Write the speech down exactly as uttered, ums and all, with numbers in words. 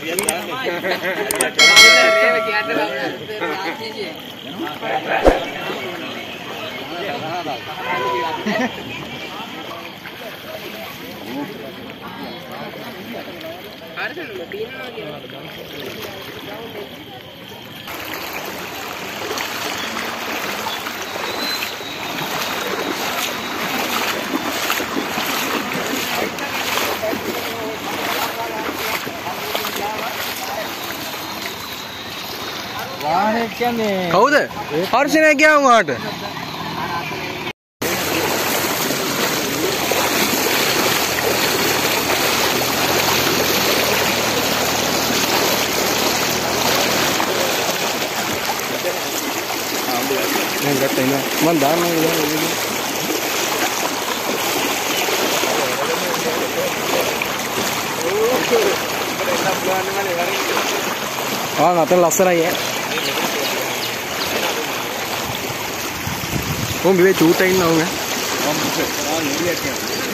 කවුද? හර්ෂණය ගියාම වාට. මම ගත්තා ඉන්න. මම දාන්නම් ඉතින්. ආ නැතර ලස්සනයි ඈ. Không biết chú tên đâu nhé.